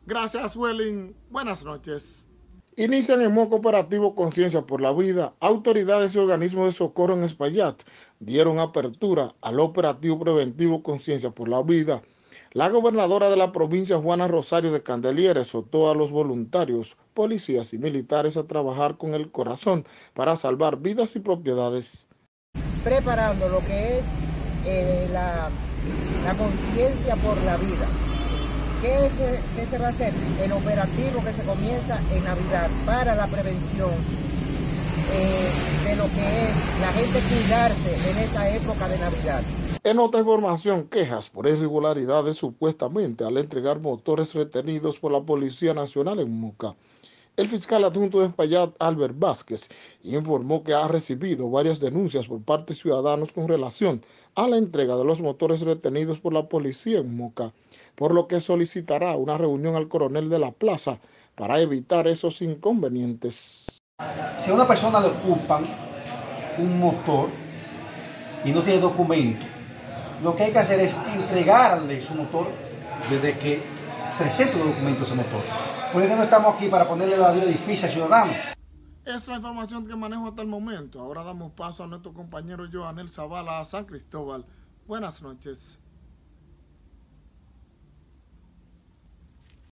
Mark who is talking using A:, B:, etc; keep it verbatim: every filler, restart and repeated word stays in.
A: Gracias, Welling. Buenas noches.
B: Inician en Moca operativo Conciencia por la Vida. Autoridades y organismos de socorro en Espaillat dieron apertura al operativo preventivo Conciencia por la Vida. La gobernadora de la provincia, Juana Rosario de Candelier, exhortó a los voluntarios, policías y militares a trabajar con el corazón para salvar vidas y propiedades.
C: Preparando lo que es eh, la, la conciencia por la vida. ¿Qué, es, ¿Qué se va a hacer? El operativo que se comienza en Navidad para la prevención eh, de lo que es la gente cuidarse en esta época de Navidad.
B: En otra información, quejas por irregularidades supuestamente al entregar motores retenidos por la Policía Nacional en Moca. El fiscal adjunto de Espaillat, Albert Vázquez, informó que ha recibido varias denuncias por parte de ciudadanos con relación a la entrega de los motores retenidos por la policía en Moca, por lo que solicitará una reunión al coronel de la plaza para evitar esos inconvenientes.
D: Si a una persona le ocupan un motor y no tiene documento, lo que hay que hacer es entregarle su motor desde que presente los documentos de ese motor. Porque no estamos aquí para ponerle la vida difícil al ciudadano.
A: Esa es la información que manejo hasta el momento. Ahora damos paso a nuestro compañero Joanel Zavala a San Cristóbal. Buenas noches.